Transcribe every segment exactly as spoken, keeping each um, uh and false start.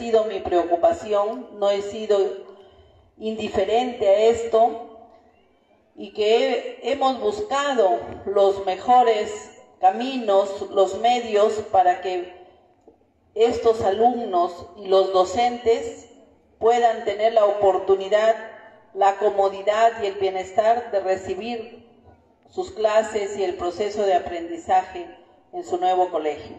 sido mi preocupación, no he sido indiferente a esto y que he, hemos buscado los mejores caminos, los medios para que estos alumnos y los docentes puedan tener la oportunidad, la comodidad y el bienestar de recibir sus clases y el proceso de aprendizaje en su nuevo colegio.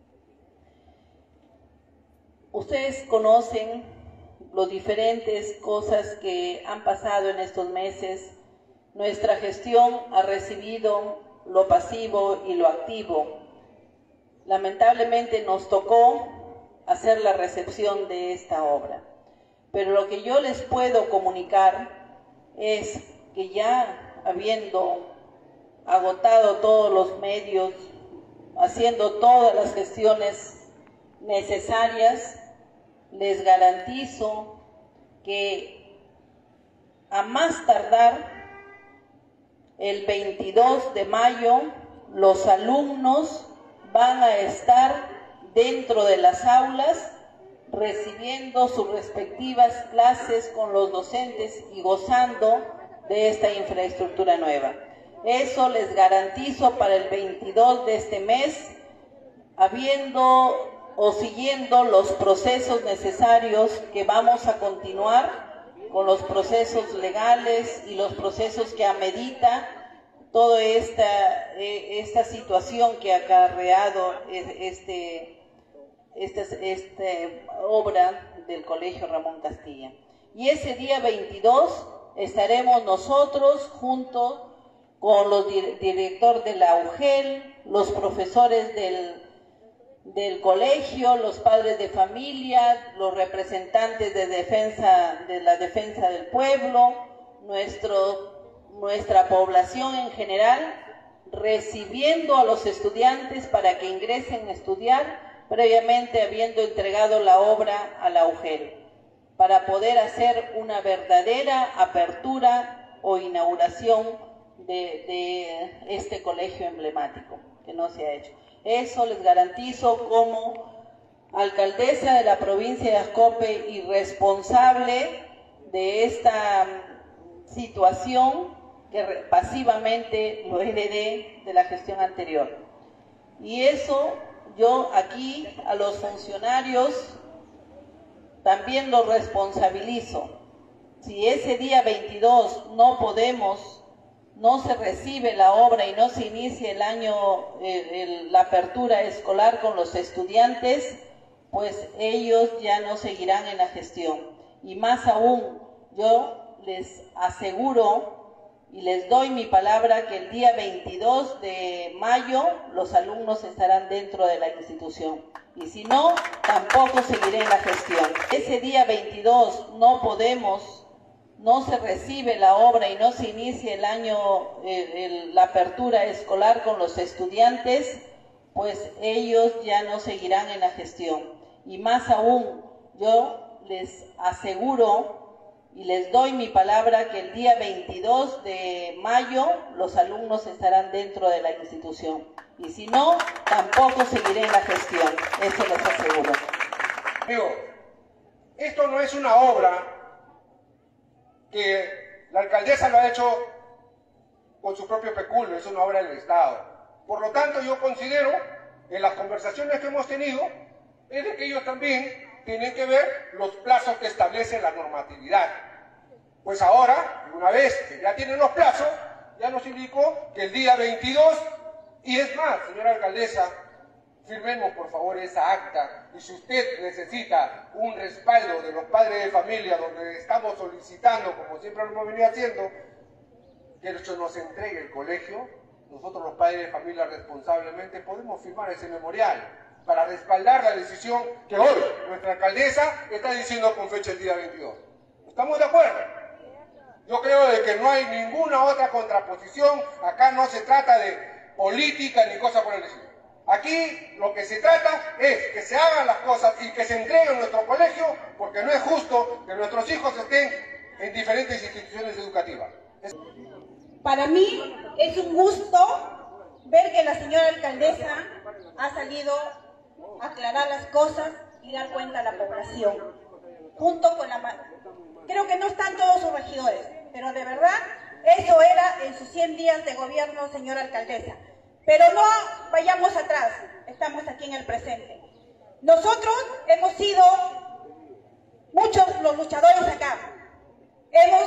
Ustedes conocen las diferentes cosas que han pasado en estos meses. Nuestra gestión ha recibido lo pasivo y lo activo. Lamentablemente nos tocó hacer la recepción de esta obra. Pero lo que yo les puedo comunicar es que ya habiendo agotado todos los medios, haciendo todas las gestiones necesarias, les garantizo que a más tardar el veintidós de mayo los alumnos van a estar dentro de las aulas recibiendo sus respectivas clases con los docentes y gozando de esta infraestructura nueva. Eso les garantizo para el veintidós de este mes, habiendo o siguiendo los procesos necesarios que vamos a continuar con los procesos legales y los procesos que amerita toda esta, esta situación que ha acarreado este, esta, esta obra del Colegio Ramón Castilla. Y ese día veintidós estaremos nosotros junto con los directores de la U G E L, los profesores del del colegio, los padres de familia, los representantes de defensa de la defensa del pueblo, nuestro, nuestra población en general, recibiendo a los estudiantes para que ingresen a estudiar, previamente habiendo entregado la obra a la U G E L, para poder hacer una verdadera apertura o inauguración de, de este colegio emblemático, que no se ha hecho. Eso les garantizo como alcaldesa de la provincia de Ascope y responsable de esta situación que pasivamente lo heredé de la gestión anterior. Y eso yo aquí a los funcionarios también los responsabilizo. Si ese día veintidós no podemos, no se recibe la obra y no se inicia el año, eh, el, la apertura escolar con los estudiantes, pues ellos ya no seguirán en la gestión. Y más aún, yo les aseguro y les doy mi palabra que el día veintidós de mayo los alumnos estarán dentro de la institución. Y si no, tampoco seguiré en la gestión. Ese día veintidós no podemos, no se recibe la obra y no se inicia el año, eh, el, la apertura escolar con los estudiantes, pues ellos ya no seguirán en la gestión. Y más aún, yo les aseguro y les doy mi palabra que el día veintidós de mayo los alumnos estarán dentro de la institución. Y si no, tampoco seguiré en la gestión. Eso les aseguro. Amigo, esto no es una obra que la alcaldesa lo ha hecho con su propio peculio, es una obra del Estado. Por lo tanto, yo considero, en las conversaciones que hemos tenido, es de que ellos también tienen que ver los plazos que establece la normatividad. Pues ahora, una vez que ya tienen los plazos, ya nos indicó que el día veintidós, y es más, señora alcaldesa, firmemos por favor esa acta, y si usted necesita un respaldo de los padres de familia, donde estamos solicitando, como siempre lo hemos venido haciendo, que eso nos entregue el colegio, nosotros los padres de familia responsablemente podemos firmar ese memorial para respaldar la decisión que hoy nuestra alcaldesa está diciendo con fecha el día veintidós. ¿Estamos de acuerdo? Yo creo de que no hay ninguna otra contraposición, acá no se trata de política ni cosa por el estilo. Aquí lo que se trata es que se hagan las cosas y que se entreguen nuestro colegio, porque no es justo que nuestros hijos estén en diferentes instituciones educativas. Es... Para mí es un gusto ver que la señora alcaldesa ha salido a aclarar las cosas, y dar cuenta a la población. Junto con la... Creo que no están todos sus regidores, pero de verdad, eso era en sus cien días de gobierno, señora alcaldesa. Pero no vayamos atrás, estamos aquí en el presente. Nosotros hemos sido muchos los luchadores acá. Hemos,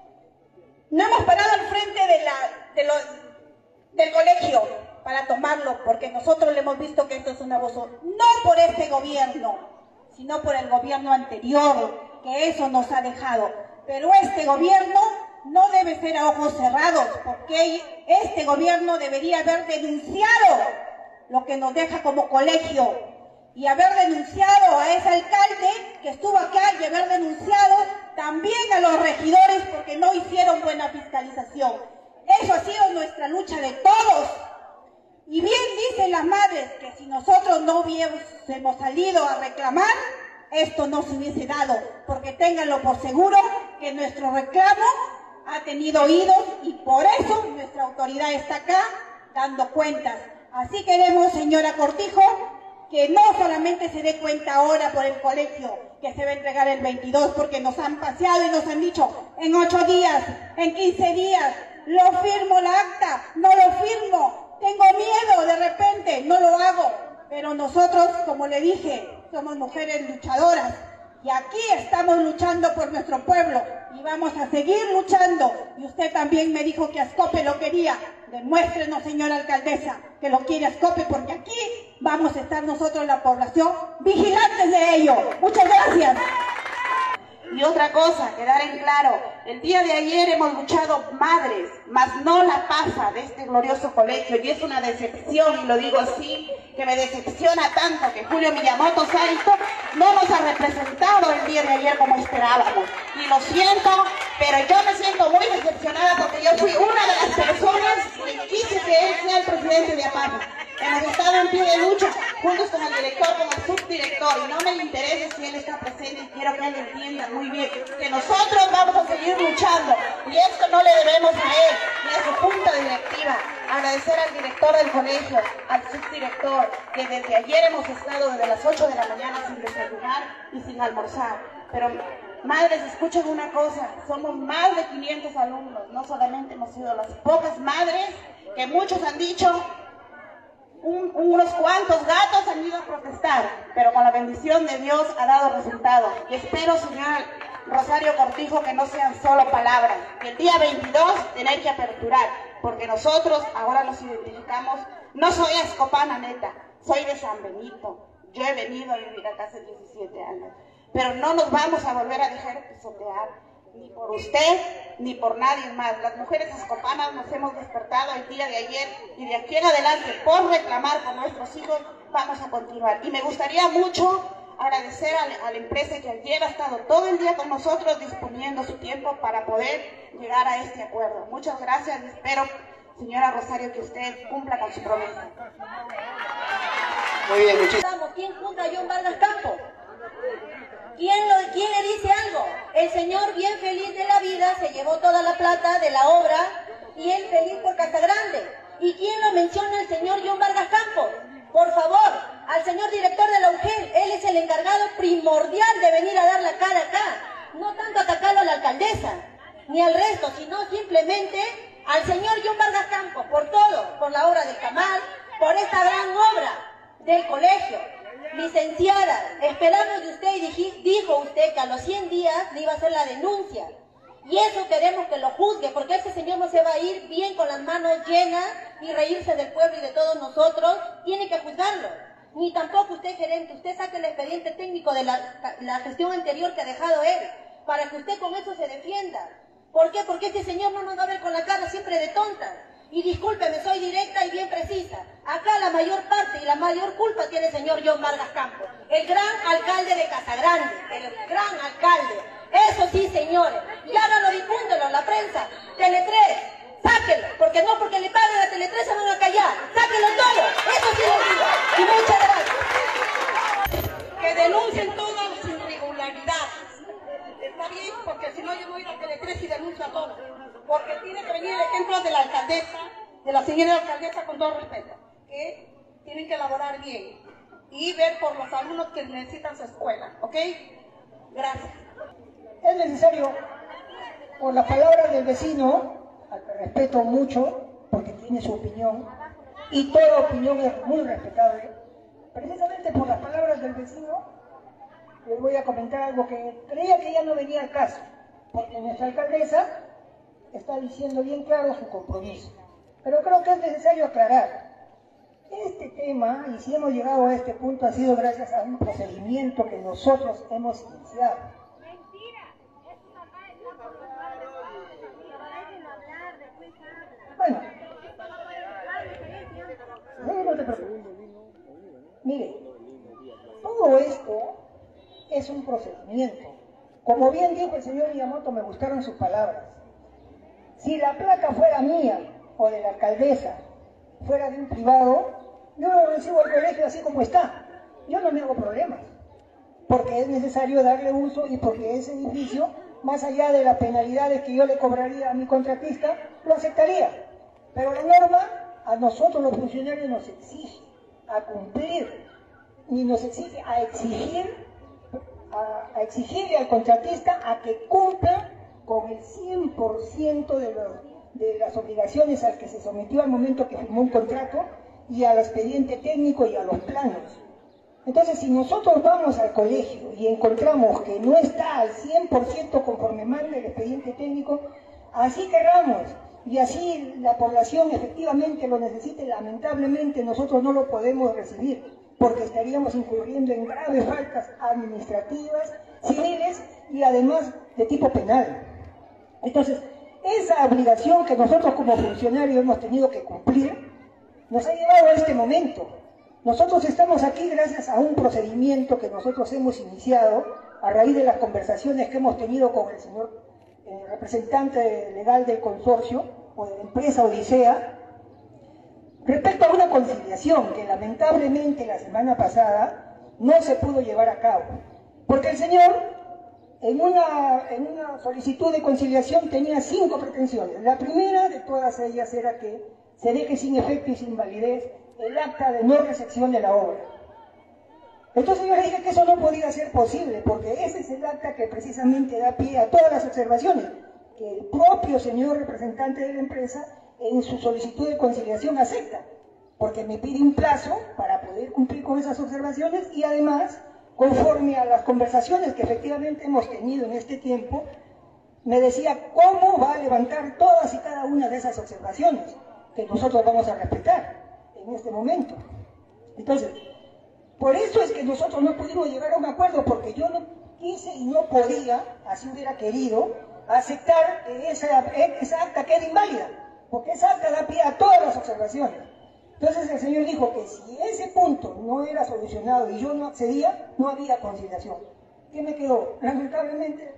no hemos parado al frente de la, de lo, del colegio para tomarlo, porque nosotros le hemos visto que esto es un abuso, no por este gobierno, sino por el gobierno anterior, que eso nos ha dejado. Pero este gobierno no debe ser a ojos cerrados, porque este gobierno debería haber denunciado lo que nos deja como colegio y haber denunciado a ese alcalde que estuvo acá y haber denunciado también a los regidores porque no hicieron buena fiscalización. Eso ha sido nuestra lucha de todos. Y bien dicen las madres que si nosotros no hubiésemos salido a reclamar, esto no se hubiese dado, porque ténganlo por seguro que nuestro reclamo ha tenido oídos y por eso nuestra autoridad está acá dando cuentas. Así queremos, señora Cortijo, que no solamente se dé cuenta ahora por el colegio, que se va a entregar el veintidós, porque nos han paseado y nos han dicho en ocho días, en quince días, lo firmo la acta, no lo firmo, tengo miedo de repente, no lo hago. Pero nosotros, como le dije, somos mujeres luchadoras y aquí estamos luchando por nuestro pueblo y vamos a seguir luchando. Y usted también me dijo que Ascope lo quería. Demuéstrenos, señora alcaldesa, que lo quiere Ascope, porque aquí vamos a estar nosotros, la población, vigilantes de ello. Muchas gracias. Y otra cosa, quedar en claro, el día de ayer hemos luchado madres, mas no la pasa de este glorioso colegio, y es una decepción, y lo digo así, que me decepciona tanto que Julio Miyamoto Saito no nos ha representado el día de ayer como esperábamos. Y lo siento, pero yo me siento muy decepcionada porque yo fui una de las personas que quise que él sea el presidente de APAPA. Hemos estado en pie de lucha juntos con el director, con el subdirector, y no me interesa si él está presente, y quiero que él entienda muy bien que nosotros vamos a seguir luchando, y esto no le debemos a él ni a su junta directiva. Agradecer al director del colegio, al subdirector, que desde ayer hemos estado desde las ocho de la mañana sin desayunar y sin almorzar. Pero madres, escuchen una cosa, somos más de quinientos alumnos, no solamente hemos sido las pocas madres que muchos han dicho. Un, unos cuantos gatos han ido a protestar, pero con la bendición de Dios ha dado resultados. Y espero, señora Rosario Cortijo, que no sean solo palabras, que el día veintidós tenéis que aperturar, porque nosotros ahora nos identificamos. No soy ascopana neta, soy de San Benito. Yo he venido a vivir acá hace diecisiete años, pero no nos vamos a volver a dejar pisotear, ni por usted, ni por nadie más. Las mujeres ascopanas nos hemos despertado el día de ayer y de aquí en adelante, por reclamar por nuestros hijos, vamos a continuar. Y me gustaría mucho agradecer a la, a la empresa que ayer ha estado todo el día con nosotros disponiendo su tiempo para poder llegar a este acuerdo. Muchas gracias y espero, señora Rosario, que usted cumpla con su promesa. Muy bien, muchísimas gracias. ¿Quién juzga a John Vargas Campos? ¿Quién, lo, ¿Quién le dice algo? El señor, bien feliz de la vida, se llevó toda la plata de la obra y él feliz por Casagrande. ¿Y quién lo menciona? El señor John Vargas Campos. Por favor, al señor director de la U G E L, él es el encargado primordial de venir a dar la cara acá. No tanto atacarlo a la alcaldesa, ni al resto, sino simplemente al señor John Vargas Campos, por todo, por la obra del Camal, por esta gran obra del colegio. Licenciada, esperamos de usted y dijo usted que a los cien días le iba a hacer la denuncia. Y eso queremos que lo juzgue, porque ese señor no se va a ir bien con las manos llenas y reírse del pueblo y de todos nosotros. Tiene que juzgarlo. Ni tampoco usted, gerente, usted saque el expediente técnico de la, la gestión anterior que ha dejado él, para que usted con eso se defienda. ¿Por qué? Porque este señor no nos va a ver con la cara siempre de tonta. Y discúlpeme, soy directa y bien precisa. Acá la mayor parte y la mayor culpa tiene el señor John Vargas Campos, el gran alcalde de Casagrande, el gran alcalde. Eso sí, señores. Y háganlo, difúndelo en la prensa. Tele tres, sáquenlo, porque no porque le paguen a Tele tres se van a callar. Sáquenlo todo. Eso sí lo digo. Y muchas gracias. Que denuncien todas las irregularidades. Está bien, porque si no yo voy a ir a Tele tres y denuncio a todos. Porque tiene que venir el ejemplo de la alcaldesa, de la señora alcaldesa, con todo respeto, que tienen que elaborar bien. y ver por los alumnos que necesitan su escuela, ¿ok? Gracias. Es necesario, por las palabras del vecino, al que respeto mucho, porque tiene su opinión, y toda opinión es muy respetable, precisamente por las palabras del vecino, les voy a comentar algo que creía que ya no venía al caso, porque nuestra alcaldesa está diciendo bien claro su compromiso. Pero creo que es necesario aclarar. Este tema, y si hemos llegado a este punto, ha sido gracias a un procedimiento que nosotros hemos iniciado. Bueno, no, no te preocupes. Mire, todo esto es un procedimiento. Como bien dijo el señor Miyamoto, me gustaron sus palabras. Si la placa fuera mía o de la alcaldesa, fuera de un privado, yo lo recibo al colegio así como está. Yo no me hago problemas, porque es necesario darle uso y porque ese edificio, más allá de las penalidades que yo le cobraría a mi contratista, lo aceptaría. Pero la norma a nosotros los funcionarios nos exige a cumplir, ni nos exige a exigir, a, a exigirle al contratista a que cumpla con el cien por ciento de, los, de las obligaciones al que se sometió al momento que firmó un contrato y al expediente técnico y a los planos. Entonces, si nosotros vamos al colegio y encontramos que no está al cien por ciento conforme manda el expediente técnico, así querramos, y así la población efectivamente lo necesite, lamentablemente nosotros no lo podemos recibir, porque estaríamos incurriendo en graves faltas administrativas, civiles y además de tipo penal. Entonces, esa obligación que nosotros como funcionarios hemos tenido que cumplir, nos ha llevado a este momento. Nosotros estamos aquí gracias a un procedimiento que nosotros hemos iniciado a raíz de las conversaciones que hemos tenido con el señor eh, representante legal del consorcio o de la empresa Odisea, respecto a una conciliación que lamentablemente la semana pasada no se pudo llevar a cabo, porque el señor en una, en una solicitud de conciliación tenía cinco pretensiones. La primera de todas ellas era que se deje sin efecto y sin validez el acta de no recepción de la obra. Entonces yo le dije que eso no podía ser posible, porque ese es el acta que precisamente da pie a todas las observaciones que el propio señor representante de la empresa en su solicitud de conciliación acepta, porque me pide un plazo para poder cumplir con esas observaciones y además, conforme a las conversaciones que efectivamente hemos tenido en este tiempo, me decía cómo va a levantar todas y cada una de esas observaciones que nosotros vamos a respetar en este momento. Entonces, por eso es que nosotros no pudimos llegar a un acuerdo, porque yo no quise y no podía, así hubiera querido, aceptar que esa, esa acta quede inválida, porque esa acta da pie a todas las observaciones. Entonces el señor dijo que si ese punto no era solucionado y yo no accedía, no había conciliación. ¿Qué me quedó? Lamentablemente,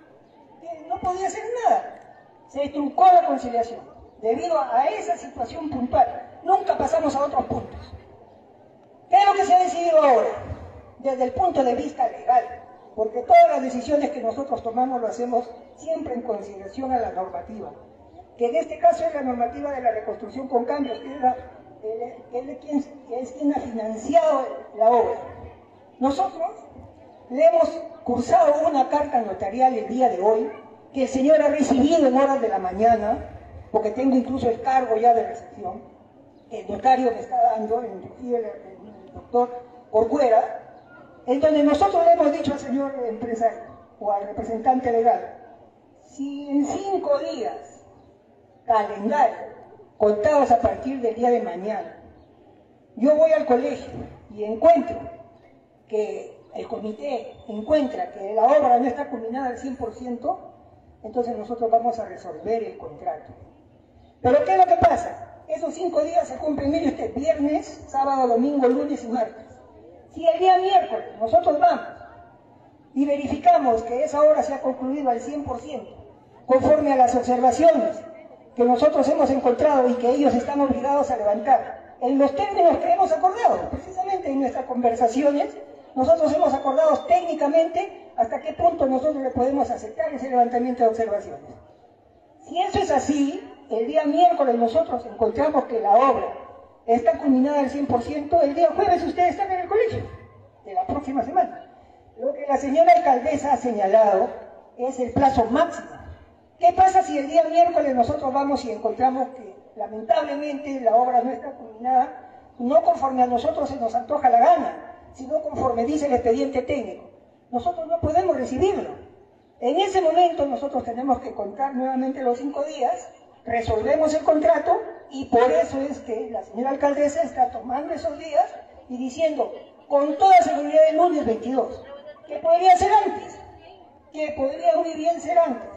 que no podía hacer nada. Se truncó la conciliación debido a esa situación puntual. Nunca pasamos a otros puntos. ¿Qué es lo que se ha decidido ahora? Desde el punto de vista legal, porque todas las decisiones que nosotros tomamos lo hacemos siempre en consideración a la normativa, que en este caso es la normativa de la reconstrucción con cambios, que es, la, que es, quien, que es quien ha financiado la obra. Nosotros le hemos cursado una carta notarial el día de hoy, que el señor ha recibido en horas de la mañana, porque tengo incluso el cargo ya de recepción, que el notario me está dando, inclusive el, el doctor Corcuera, en donde nosotros le hemos dicho al señor empresario o al representante legal, si en cinco días, calendario, contados a partir del día de mañana, yo voy al colegio y encuentro que el comité encuentra que la obra no está culminada al cien por ciento, entonces nosotros vamos a resolver el contrato. Pero ¿qué es lo que pasa? Esos cinco días se cumplen, mire usted, viernes, sábado, domingo, lunes y martes. Si el día miércoles nosotros vamos y verificamos que esa obra se ha concluido al cien por ciento, conforme a las observaciones que nosotros hemos encontrado y que ellos están obligados a levantar, en los términos que hemos acordado, precisamente en nuestras conversaciones, nosotros hemos acordado técnicamente hasta qué punto nosotros le podemos aceptar ese levantamiento de observaciones. Si eso es así, el día miércoles nosotros encontramos que la obra está culminada al cien por ciento. El día jueves ustedes están en el colegio, de la próxima semana. Lo que la señora alcaldesa ha señalado es el plazo máximo. ¿Qué pasa si el día miércoles nosotros vamos y encontramos que lamentablemente la obra no está culminada, no conforme a nosotros se nos antoja la gana, sino conforme dice el expediente técnico? Nosotros no podemos recibirlo. En ese momento nosotros tenemos que contar nuevamente los cinco días, resolvemos el contrato, y por eso es que la señora alcaldesa está tomando esos días y diciendo con toda seguridad el lunes veintidós, que podría ser antes, que podría muy bien ser antes,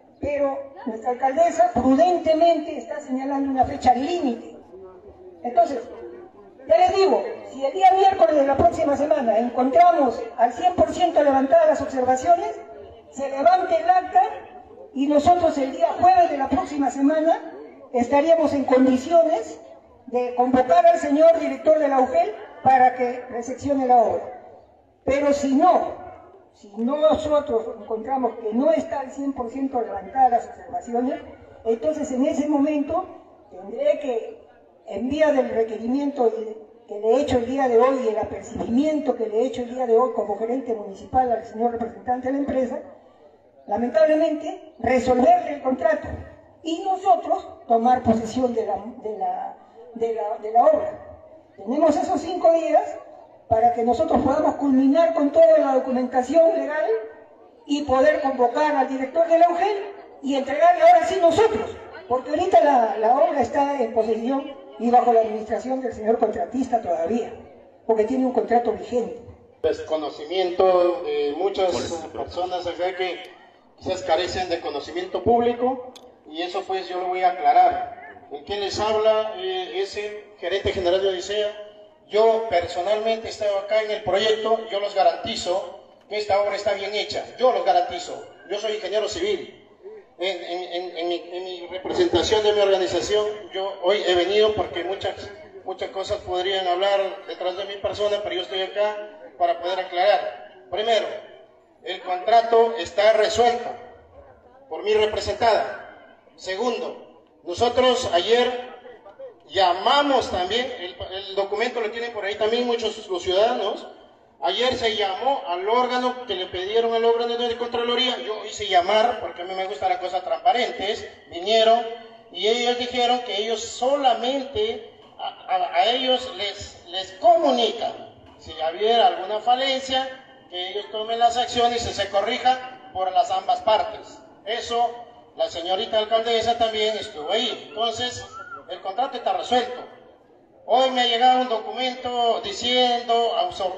pero nuestra alcaldesa prudentemente está señalando una fecha límite. Entonces, ya les digo, si el día miércoles de la próxima semana encontramos al cien por ciento levantadas las observaciones, se levante el acta y nosotros el día jueves de la próxima semana estaríamos en condiciones de convocar al señor director de la U G E L para que recepcione la obra. Pero si no, si no nosotros encontramos que no está al cien por ciento levantadas las observaciones, entonces en ese momento tendré que, en vía del requerimiento que le he hecho el día de hoy y el apercibimiento que le he hecho el día de hoy como gerente municipal al señor representante de la empresa, lamentablemente resolverle el contrato y nosotros tomar posesión de la, de la, de la, de la obra. Tenemos esos cinco días para que nosotros podamos culminar con toda la documentación legal y poder convocar al director de la U G E L y entregarle ahora sí nosotros, porque ahorita la, la obra está en posesión y bajo la administración del señor contratista todavía, porque tiene un contrato vigente. Desconocimiento de muchas personas acá que quizás carecen de conocimiento público, y eso pues yo lo voy a aclarar. ¿En quién les habla? Eh, es el gerente general de Odisea. Yo personalmente he estado acá en el proyecto, yo los garantizo que esta obra está bien hecha, yo los garantizo. Yo soy ingeniero civil. En, en, en, mi, en mi representación de mi organización, yo hoy he venido porque muchas, muchas cosas podrían hablar detrás de mi persona, pero yo estoy acá para poder aclarar. Primero, el contrato está resuelto por mi representada. Segundo, nosotros ayer llamamos también, el, el documento lo tienen por ahí también muchos los ciudadanos. Ayer se llamó al órgano que le pidieron al órgano de Contraloría. Yo hice llamar porque a mí me gustan las cosas transparentes. Vinieron y ellos dijeron que ellos solamente a, a, a ellos les, les comunican si hubiera alguna falencia, que ellos tomen las acciones y se corrija por las ambas partes. Eso la señorita alcaldesa también estuvo ahí. Entonces el contrato está resuelto. Hoy me ha llegado un documento diciendo,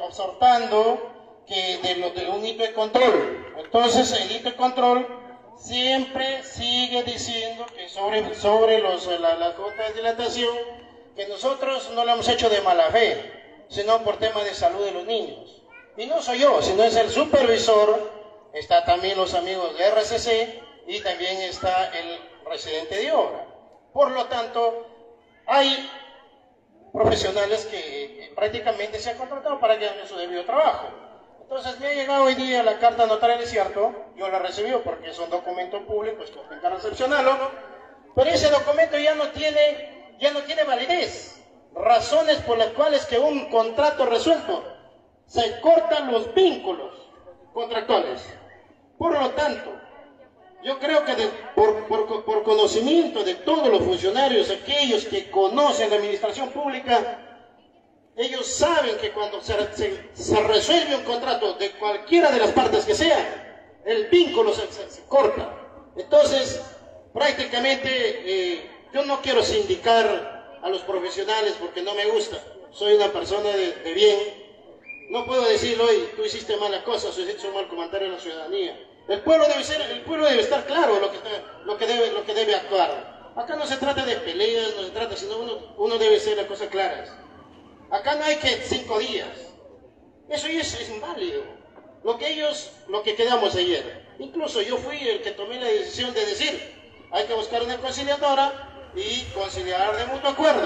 exhortando que de, lo, de un hito de control. Entonces el hito de control siempre sigue diciendo que sobre, sobre los, la, la cuota de dilatación, que nosotros no lo hemos hecho de mala fe, sino por temas de salud de los niños. Y no soy yo, sino es el supervisor, está también los amigos de R C C y también está el residente de obra. Por lo tanto, hay profesionales que prácticamente se han contratado para que hagan su debido trabajo. Entonces me ha llegado hoy día la carta notarial, es cierto, yo la recibí porque es un documento público, es que tengo que recepcionarlo, ¿no? Pero ese documento ya no tiene, ya no tiene validez. Razones por las cuales que un contrato resuelto se cortan los vínculos contractuales. Por lo tanto, yo creo que de, por, por, por conocimiento de todos los funcionarios, aquellos que conocen la administración pública, ellos saben que cuando se, se, se resuelve un contrato de cualquiera de las partes que sea, el vínculo se, se, se corta. Entonces, prácticamente, eh, yo no quiero sindicar a los profesionales porque no me gusta. Soy una persona de, de bien. No puedo decir hoy, tú hiciste malas cosas o hiciste un mal comentario a la ciudadanía. El pueblo debe ser, el pueblo debe estar claro lo que, lo que, debe, lo que debe actuar. Acá no se trata de peleas, no se trata, sino uno, uno debe ser las cosas claras. Acá no hay que cinco días. Eso ya es, es inválido. Lo que ellos, lo que quedamos ayer. Incluso yo fui el que tomé la decisión de decir, hay que buscar una conciliadora y conciliar de mutuo acuerdo.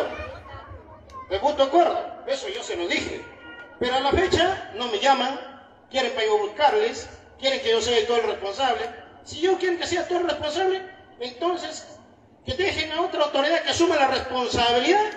De mutuo acuerdo. Eso yo se lo dije. Pero a la fecha no me llaman, quieren para yo buscarles, quieren que yo sea todo el responsable. Si yo quiero que sea todo el responsable, entonces que dejen a otra autoridad que asuma la responsabilidad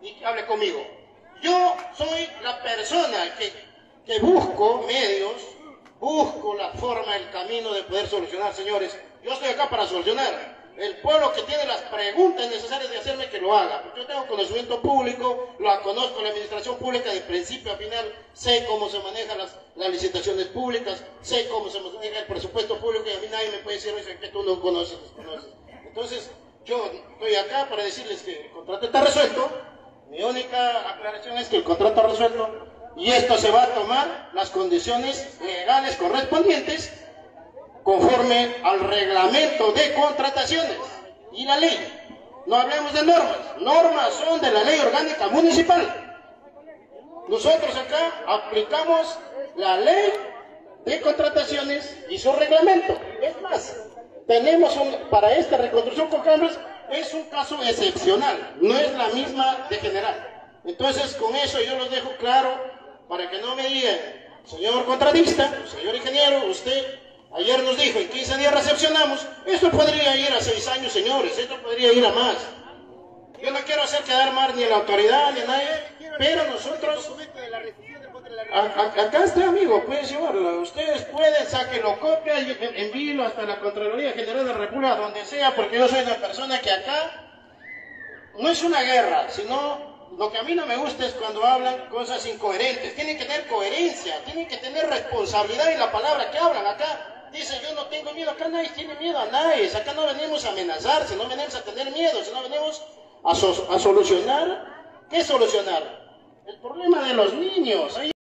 y que hable conmigo. Yo soy la persona que, que busco medios, busco la forma, el camino de poder solucionar, señores. Yo estoy acá para solucionar. El pueblo que tiene las preguntas necesarias de hacerme, que lo haga. Yo tengo conocimiento público, la conozco la administración pública de principio a final, sé cómo se manejan las, las licitaciones públicas, sé cómo se maneja el presupuesto público, y a mí nadie me puede decir, oye, que tú no conoces, conoces. Entonces, yo estoy acá para decirles que el contrato está resuelto. Mi única aclaración es que el contrato está resuelto y esto se va a tomar las condiciones legales correspondientes conforme al reglamento de contrataciones y la ley. No hablemos de normas, normas son de la ley orgánica municipal. Nosotros acá aplicamos la ley de contrataciones y su reglamento. Es más, tenemos un, para esta reconstrucción con cámaras, es un caso excepcional, no es la misma de general. Entonces, con eso yo los dejo claro para que no me digan, señor contratista, señor ingeniero, usted ayer nos dijo, en quince días recepcionamos. Esto podría ir a seis años, señores, esto podría ir a más. Yo no quiero hacer quedar mal ni a la autoridad ni a nadie, pero nosotros... A, a, acá está, amigo, pueden llevarlo. Ustedes pueden, sáquenlo, copia y envíenlo hasta la Contraloría General de la República, donde sea, porque yo soy una persona que acá no es una guerra, sino lo que a mí no me gusta es cuando hablan cosas incoherentes. Tienen que tener coherencia, tienen que tener responsabilidad en la palabra que hablan. Acá dicen, yo no tengo miedo, acá nadie tiene miedo a nadie. Acá no venimos a amenazarse, no venimos a tener miedo, sino venimos a, so a solucionar. ¿Qué solucionar? El problema de los niños. Ahí